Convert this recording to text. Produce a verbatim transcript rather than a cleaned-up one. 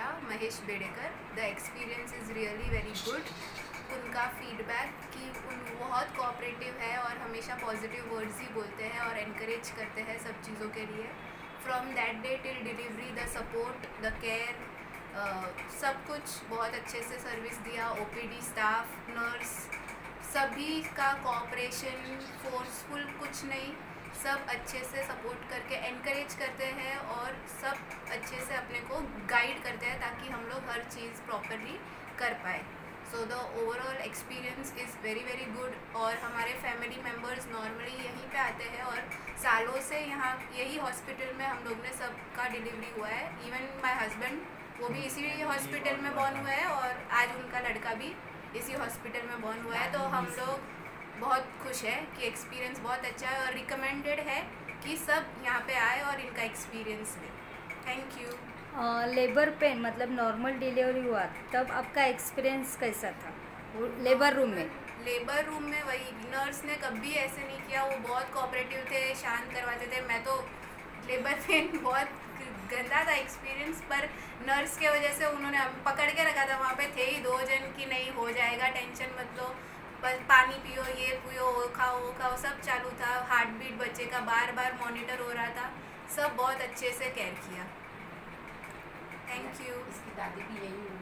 था, Mahesh Bedekar. The experience is really very good. उनका feedback कि उन बहुत कोऑपरेटिव है और हमेशा पॉजिटिव वर्ड्स ही बोलते हैं और एनकरेज करते हैं सब चीज़ों के लिए। From that day till delivery, the support, the care, सब कुछ बहुत अच्छे से सर्विस दिया। ओपीडी स्टाफ, नर्स, सभी का कोऑपरेशन, फोर्सफुल कुछ नहीं, सब अच्छे से सपोर्ट करके एनकरेज करते हैं और सब अच्छे से अपने को गाइड करते हैं ताकि हम लोग हर चीज़ प्रॉपरली कर पाए। So the overall experience is very very good. और हमारे फैमिली मेम्बर्स नॉर्मली यहीं पे आते हैं और सालों से यहाँ यही हॉस्पिटल में हम लोग ने सबका डिलीवरी हुआ है। इवन माय हस्बैंड, वो भी इसी हॉस्पिटल में बॉर्न हुआ है और आज उनका लड़का भी इसी हॉस्पिटल में बॉर्न हुआ है। तो हम लोग बहुत खुश है कि एक्सपीरियंस बहुत अच्छा है और रिकमेंडेड है कि सब यहाँ पे आए और इनका एक्सपीरियंस लें। Thank you. लेबर पेन मतलब नॉर्मल डिलीवरी हुआ तब आपका एक्सपीरियंस कैसा था लेबर रूम में? लेबर रूम में वही, नर्स ने कभी ऐसे नहीं किया, वो बहुत कोऑपरेटिव थे, शांत करवाते थे। मैं तो लेबर पेन बहुत गंदा था एक्सपीरियंस, पर नर्स के वजह से उन्होंने पकड़ के रखा था। वहाँ पे थे ही दो जन कि नहीं हो जाएगा, टेंशन मत लो, बस पानी पियो, ये पियो, वो खाओ वो खाओ, सब चालू था। हार्ट बीट बच्चे का बार बार मॉनिटर हो रहा था। सब बहुत अच्छे से केयर किया। Thank you. इसकी दादी भी यही